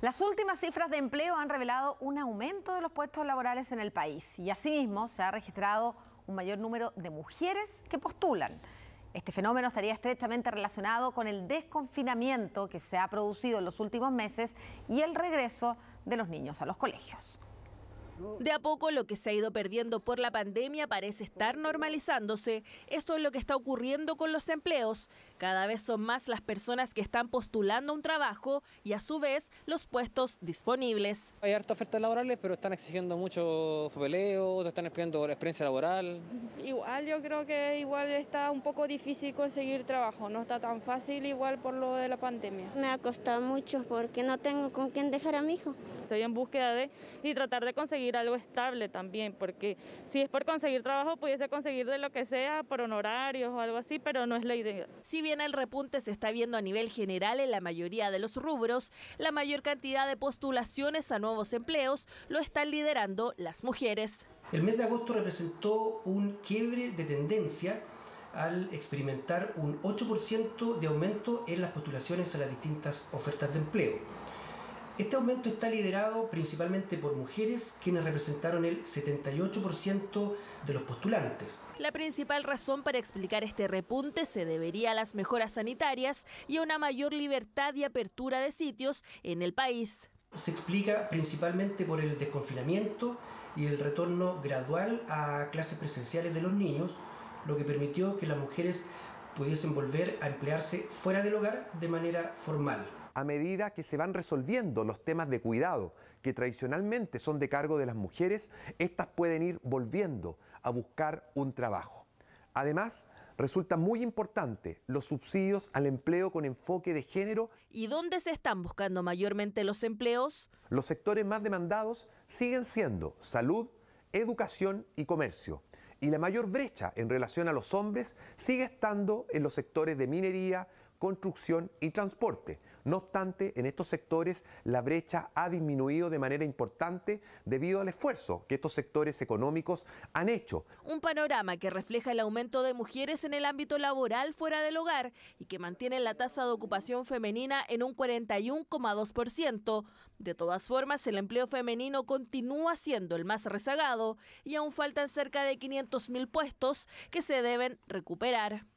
Las últimas cifras de empleo han revelado un aumento de los puestos laborales en el país y asimismo se ha registrado un mayor número de mujeres que postulan. Este fenómeno estaría estrechamente relacionado con el desconfinamiento que se ha producido en los últimos meses y el regreso de los niños a los colegios. De a poco lo que se ha ido perdiendo por la pandemia parece estar normalizándose. Esto es lo que está ocurriendo con los empleos. Cada vez son más las personas que están postulando un trabajo y a su vez los puestos disponibles. Hay hartas ofertas laborales, pero están exigiendo mucho papeleo, están exigiendo experiencia laboral. Igual yo creo que igual está un poco difícil conseguir trabajo, no está tan fácil igual por lo de la pandemia. Me ha costado mucho porque no tengo con quién dejar a mi hijo. Estoy en búsqueda y tratar de conseguir algo estable también, porque si es por conseguir trabajo, pudiese conseguir de lo que sea, por honorarios o algo así, pero no es la idea. Si bien el repunte se está viendo a nivel general en la mayoría de los rubros, la mayor cantidad de postulaciones a nuevos empleos lo están liderando las mujeres. El mes de agosto representó un quiebre de tendencia al experimentar un 8% de aumento en las postulaciones a las distintas ofertas de empleo. Este aumento está liderado principalmente por mujeres, quienes representaron el 78% de los postulantes. La principal razón para explicar este repunte se debería a las mejoras sanitarias y a una mayor libertad y apertura de sitios en el país. Se explica principalmente por el desconfinamiento y el retorno gradual a clases presenciales de los niños, lo que permitió que las mujeres pudiesen volver a emplearse fuera del hogar de manera formal. A medida que se van resolviendo los temas de cuidado, que tradicionalmente son de cargo de las mujeres, estas pueden ir volviendo a buscar un trabajo. Además, resulta muy importante los subsidios al empleo con enfoque de género. ¿Y dónde se están buscando mayormente los empleos? Los sectores más demandados siguen siendo salud, educación y comercio. Y la mayor brecha en relación a los hombres sigue estando en los sectores de minería, construcción y transporte. No obstante, en estos sectores la brecha ha disminuido de manera importante debido al esfuerzo que estos sectores económicos han hecho. Un panorama que refleja el aumento de mujeres en el ámbito laboral fuera del hogar y que mantiene la tasa de ocupación femenina en un 41,2%. De todas formas, el empleo femenino continúa siendo el más rezagado y aún faltan cerca de 500.000 puestos que se deben recuperar.